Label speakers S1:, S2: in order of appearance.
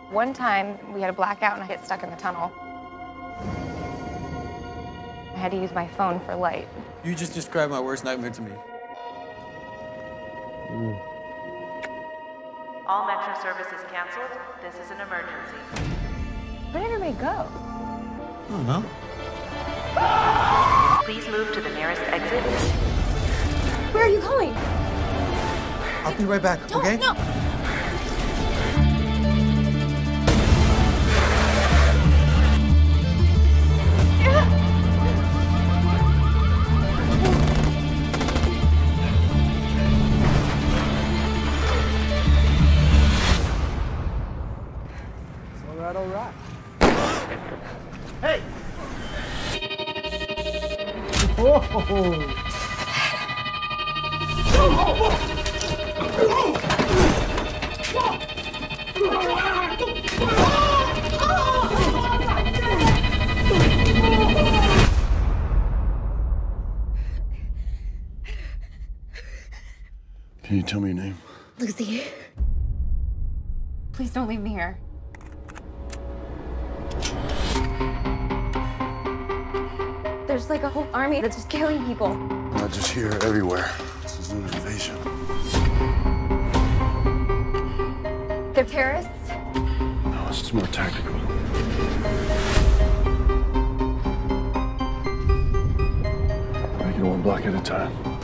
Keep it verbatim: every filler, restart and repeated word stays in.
S1: One time, we had a blackout and I get stuck in the tunnel. I had to use my phone for light.
S2: You just described my worst nightmare to me.
S3: Mm.
S4: All Metro services canceled. This is an emergency.
S1: Where did everybody go?
S2: I don't know.
S4: Please move to the nearest exit.
S1: Where are you going?
S2: I'll be right back,
S1: Don't,
S2: okay?
S1: No.
S3: All right, all right.
S2: Hey!
S3: Oh!
S5: Can you tell me your name?
S1: Lucy. Please don't leave me here. There's like a whole army that's just killing people.
S5: Not just here, everywhere. This is an invasion.
S1: They're terrorists?
S5: No, this is more tactical. Make it one block at a time.